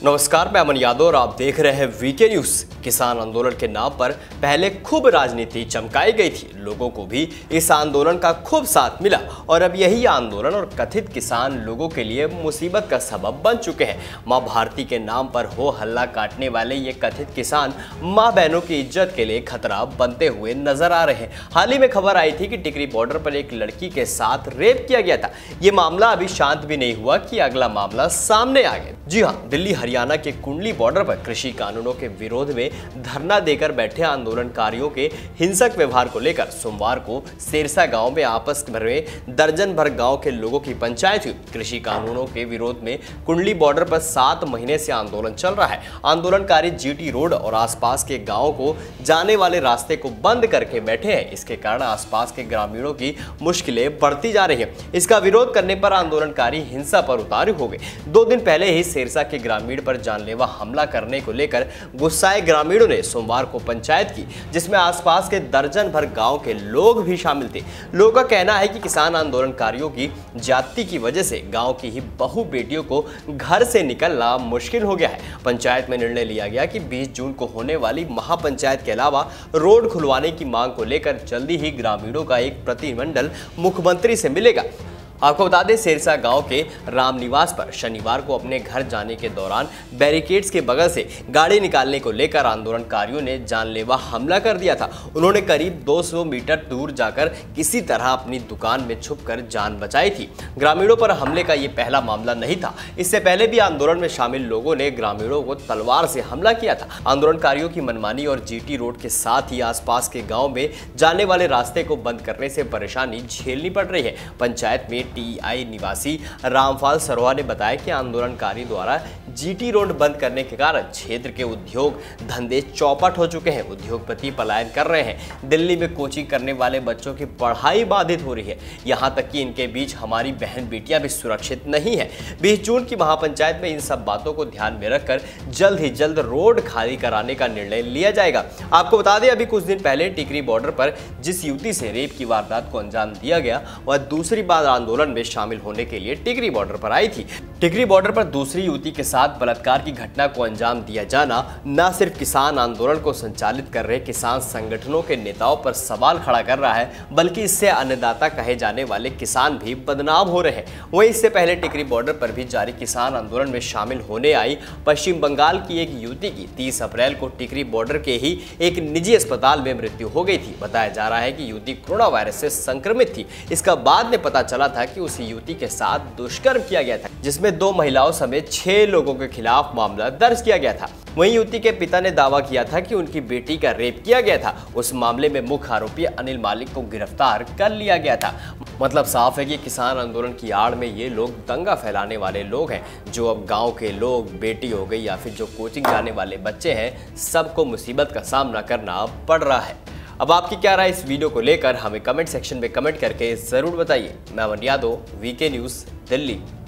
नमस्कार, मैं अमन यादव और आप देख रहे हैं वीके न्यूज। किसान आंदोलन के नाम पर पहले खूब राजनीति चमकाई गई थी, लोगों को भी इस आंदोलन का खूब साथ मिला और अब यही आंदोलन और कथित किसान लोगों के लिए मुसीबत का सबब बन चुके हैं। मां भारती के नाम पर हो हल्ला काटने वाले ये कथित किसान मां बहनों की इज्जत के लिए खतरा बनते हुए नजर आ रहे हैं। हाल ही में खबर आई थी कि टिकरी बॉर्डर पर एक लड़की के साथ रेप किया गया था। ये मामला अभी शांत भी नहीं हुआ कि अगला मामला सामने आ गया। जी हाँ, दिल्ली हरियाणा के कुंडली बॉर्डर पर कृषि कानूनों के विरोध में धरना देकर बैठे आंदोलनकारियों के हिंसक व्यवहार को लेकर सोमवार को सिरसा गांव में आपस में दर्जन भर गांव के लोगों की पंचायत हुई। कृषि कानूनों के विरोध में कुंडली बॉर्डर पर 7 महीने से आंदोलन चल रहा है। आंदोलनकारी जीटी रोड और आसपास के गाँव को जाने वाले रास्ते को बंद करके बैठे हैं। इसके कारण आसपास के ग्रामीणों की मुश्किलें बढ़ती जा रही है। इसका विरोध करने पर आंदोलनकारी हिंसा पर उतारू हो गए। 2 दिन पहले ही सिरसा के ग्रामीण पर जानलेवा हमला करने को लेकर गुस्साए ग्रामीणों ने सोमवार को पंचायत की, जिसमें आसपास के दर्जन भर गांव के लोग भी शामिल थे। लोगों का कहना है कि किसान आंदोलनकारियों की जाति की वजह से गांव की ही बहु बेटियों को घर से निकलना मुश्किल हो गया है। पंचायत में निर्णय लिया गया कि 20 जून को होने वाली महापंचायत के अलावा रोड खुलवाने की मांग को लेकर जल्दी ही ग्रामीणों का एक प्रतिनिधिमंडल मुख्यमंत्री से मिलेगा। आपको बता दें, सिरसा गांव के रामनिवास पर शनिवार को अपने घर जाने के दौरान बैरिकेड्स के बगल से गाड़ी निकालने को लेकर आंदोलनकारियों ने जानलेवा हमला कर दिया था। उन्होंने करीब 200 मीटर दूर जाकर किसी तरह अपनी दुकान में छुपकर जान बचाई थी। ग्रामीणों पर हमले का ये पहला मामला नहीं था। इससे पहले भी आंदोलन में शामिल लोगों ने ग्रामीणों को तलवार से हमला किया था। आंदोलनकारियों की मनमानी और जीटी रोड के साथ ही आसपास के गाँव में जाने वाले रास्ते को बंद करने से परेशानी झेलनी पड़ रही है। पंचायत में टीआई निवासी रामपाल सरोहा ने बताया कि आंदोलनकारी द्वारा जीटी रोड बंद करने के कारण क्षेत्र के उद्योग धंधे चौपट हो चुके हैं। उद्योगपति पलायन कर रहे हैं। दिल्ली में कोचिंग करने वाले बच्चों की पढ़ाई बाधित हो रही है। यहां तक कि इनके बीच हमारी बहन बेटियां भी सुरक्षित नहीं है। 20 जून की महापंचायत में इन सब बातों को ध्यान में रखकर जल्द ही जल्द रोड खाली कराने का निर्णय लिया जाएगा। आपको बता दें, अभी कुछ दिन पहले टिकरी बॉर्डर पर जिस युवती से रेप की वारदात को अंजाम दिया गया, वह दूसरी बार आंदोलन में शामिल होने के लिए टिकरी बॉर्डर पर आई थी। टिकरी बॉर्डर पर दूसरी युवती के साथ बलात्कार की घटना को अंजाम दिया जाना न सिर्फ किसान आंदोलन को संचालित कर रहे किसान संगठनों के नेताओं पर सवाल खड़ा कर रहा है, बल्कि इससे अन्नदाता कहे जाने वाले किसान भी बदनाम हो रहे हैं। वहीं इससे पहले टिकरी बॉर्डर पर भी जारी किसान आंदोलन में शामिल होने आई पश्चिम बंगाल की एक युवती की 30 अप्रैल को टिकरी बॉर्डर के ही एक निजी अस्पताल में मृत्यु हो गई थी। बताया जा रहा है कि युवती कोरोना वायरस से संक्रमित थी। इसका बाद में पता चला था कि उसी युवती के साथ दुष्कर्म किया गया था, जिसमें 2 महिलाओं समेत 6 लोगों के खिलाफ मामला दर्ज किया गया था। वहीं युवती के पिता ने दावा किया था कि उनकी बेटी का रेप किया गया था। उस मामले में मुख्य आरोपी अनिल मालिक को गिरफ्तार कर लिया गया था। मतलब साफ है कि किसान आंदोलन की आड़ में ये लोग दंगा फैलाने वाले लोग हैं, जो अब गांव के लोग, बेटी हो गई या फिर जो कोचिंग जाने वाले बच्चे हैं, सबको मुसीबत का सामना करना पड़ रहा है। अब आपकी क्या राय इस वीडियो को लेकर हमें कमेंट सेक्शन में कमेंट करके जरूर बताइए। मैं अमन यादव, वीके न्यूज़, दिल्ली।